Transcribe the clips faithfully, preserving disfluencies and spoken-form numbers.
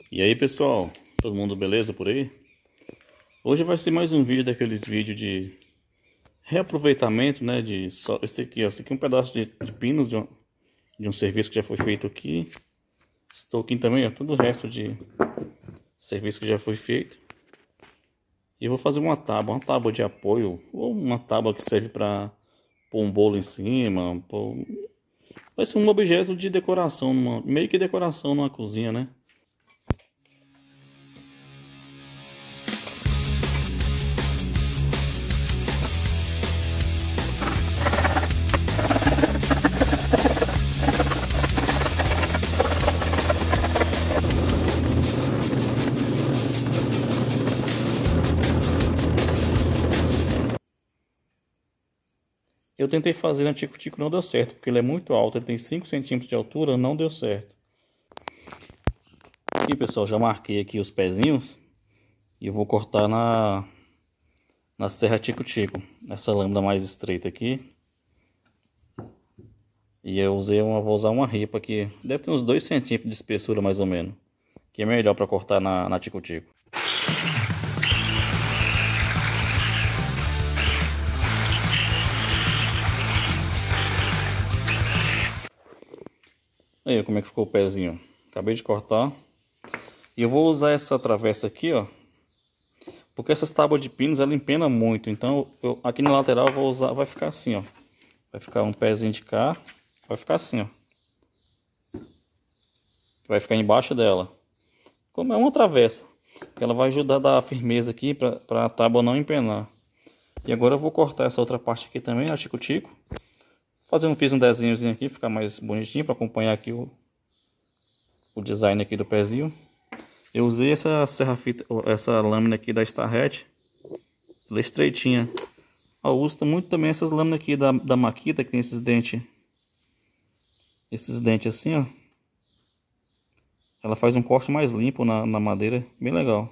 E aí pessoal, todo mundo beleza por aí? Hoje vai ser mais um vídeo daqueles vídeos de reaproveitamento, né? De só esse aqui, ó, esse aqui é um pedaço de, de pinos de um, de um serviço que já foi feito aqui. Estou aqui também, ó, todo o resto de serviço que já foi feito. E eu vou fazer uma tábua, uma tábua de apoio ou uma tábua que serve para pôr um bolo em cima. Pôr... Vai ser um objeto de decoração, numa, meio que decoração numa cozinha, né? Eu tentei fazer na tico-tico, não deu certo, porque ele é muito alto, ele tem cinco centímetros de altura, não deu certo. Aqui pessoal, já marquei aqui os pezinhos e eu vou cortar na, na serra tico-tico, essa lâmina mais estreita aqui. E eu usei uma, vou usar uma ripa aqui, deve ter uns dois centímetros de espessura mais ou menos, que é melhor para cortar na, na tico-tico. Aí, como é que ficou o pezinho? Acabei de cortar. E eu vou usar essa travessa aqui, ó. Porque essas tábuas de pinos, ela empena muito. Então, eu, aqui na lateral eu vou usar, vai ficar assim, ó. Vai ficar um pezinho de cá. Vai ficar assim, ó. Vai ficar embaixo dela. Como é uma travessa. Que ela vai ajudar a dar firmeza aqui para a tábua não empenar. E agora eu vou cortar essa outra parte aqui também, a tico-tico. Fazer um, fiz um desenhozinho aqui, ficar mais bonitinho para acompanhar aqui o, o design aqui do pezinho. Eu usei essa serra fita, essa lâmina aqui da Starrett, ela é estreitinha. Eu uso muito também essas lâminas aqui da, da Makita, que tem esses dentes, esses dentes assim, ó. Ela faz um corte mais limpo na, na madeira, bem legal.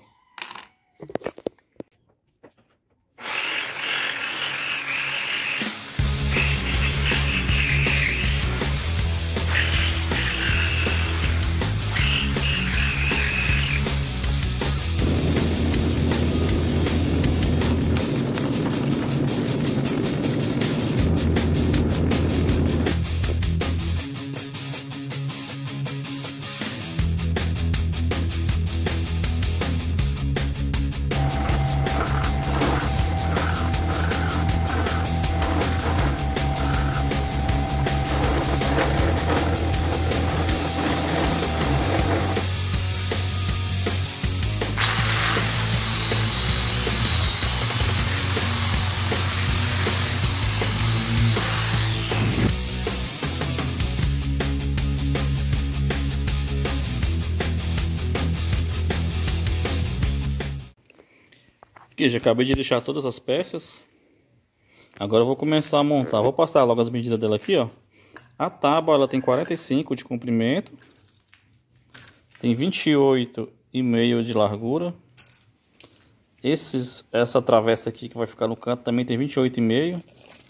Aqui, já acabei de lixar todas as peças. Agora eu vou começar a montar. Vou passar logo as medidas dela aqui, ó. A tábua, ela tem quarenta e cinco de comprimento. Tem vinte e oito e meio de largura. Esses, essa travessa aqui que vai ficar no canto também tem vinte e oito e meio.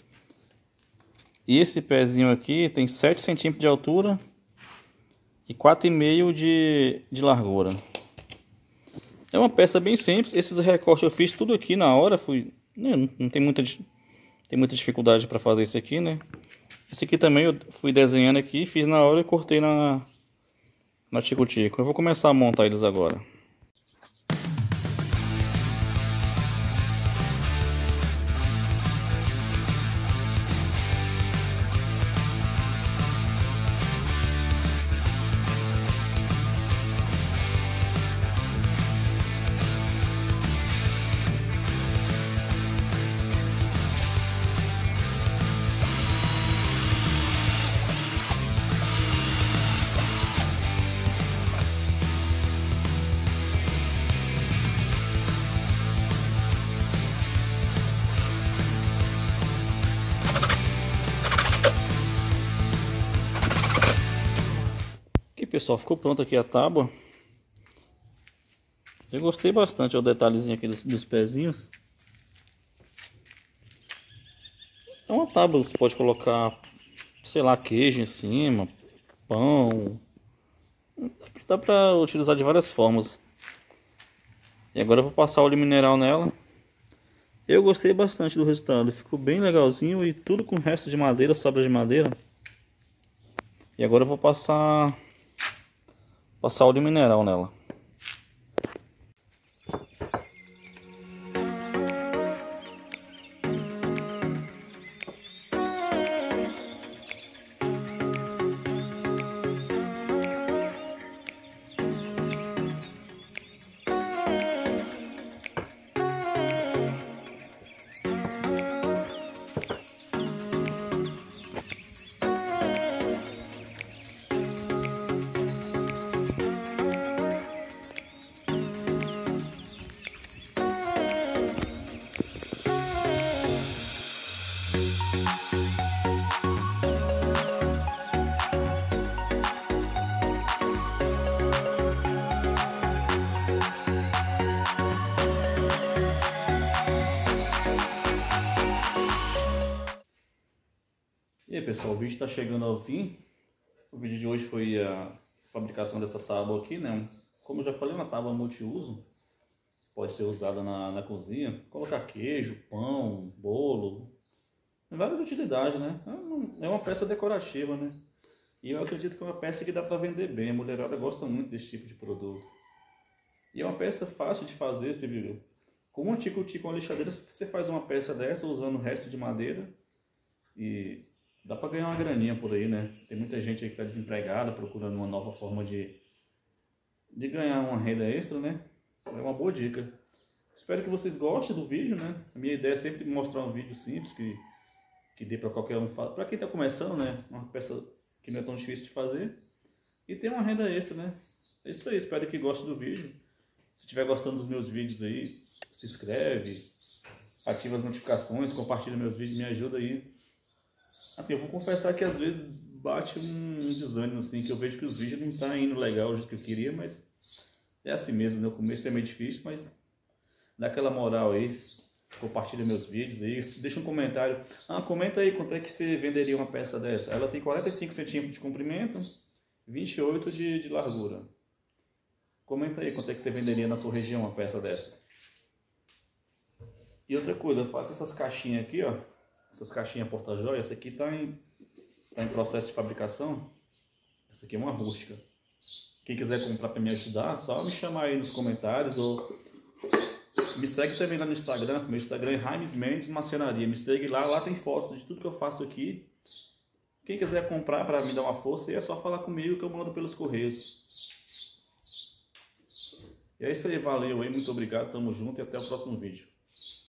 E esse pezinho aqui tem sete centímetros de altura e quatro e meio de, de largura. É uma peça bem simples. Esses recortes eu fiz tudo aqui na hora. Fui, né, não tem muita, tem muita dificuldade para fazer isso aqui, né? Esse aqui também eu fui desenhando aqui, fiz na hora e cortei na, na tico-tico. Eu vou começar a montar eles agora. Pessoal, ficou pronto aqui a tábua. Eu gostei bastante, ó, o detalhezinho aqui dos, dos pezinhos. É uma tábua, você pode colocar, sei lá, queijo em cima, pão. dá pra utilizar de várias formas. E agora eu vou passar óleo mineral nela. Eu gostei bastante do resultado, ficou bem legalzinho e tudo com resto de madeira, sobra de madeira. E agora eu vou passar passar óleo mineral nela. E aí pessoal, o vídeo está chegando ao fim. O vídeo de hoje foi a fabricação dessa tábua aqui, né? Como eu já falei, uma tábua multiuso. Pode ser usada na, na cozinha, colocar queijo, pão, bolo, tem várias utilidades, né? É uma peça decorativa, né? E eu acredito que é uma peça que dá para vender bem. A mulherada gosta muito desse tipo de produto. E é uma peça fácil de fazer, você viu? Com uma tico-tico, uma lixadeira, você faz uma peça dessa usando o resto de madeira e dá para ganhar uma graninha por aí, né? Tem muita gente aí que está desempregada, procurando uma nova forma de, de ganhar uma renda extra, né? É uma boa dica. Espero que vocês gostem do vídeo, né? A minha ideia é sempre mostrar um vídeo simples que, que dê para qualquer um, para quem está começando, né? Uma peça que não é tão difícil de fazer e ter uma renda extra, né? É isso aí, espero que gostem do vídeo. Se estiver gostando dos meus vídeos aí, se inscreve, ativa as notificações, compartilha meus vídeos, me ajuda aí. Assim, eu vou confessar que às vezes bate um desânimo, assim, que eu vejo que os vídeos não estão indo legal do jeito que eu queria, mas é assim mesmo, né? O começo é meio difícil, mas dá aquela moral aí, compartilha meus vídeos aí, deixa um comentário. Ah, comenta aí quanto é que você venderia uma peça dessa. Ela tem quarenta e cinco centímetros de comprimento, vinte e oito de, de largura. Comenta aí quanto é que você venderia na sua região uma peça dessa. E outra coisa, eu faço essas caixinhas aqui, ó. Essas caixinhas porta-joia, essa aqui tá em, tá em processo de fabricação. Essa aqui é uma rústica. Quem quiser comprar para me ajudar, só me chamar aí nos comentários ou me segue também lá no Instagram. Meu Instagram é Raimes Mendes Marcenaria. Me segue lá, lá tem fotos de tudo que eu faço aqui. Quem quiser comprar para me dar uma força, aí é só falar comigo que eu mando pelos correios. E é isso aí, valeu aí, muito obrigado, tamo junto e até o próximo vídeo.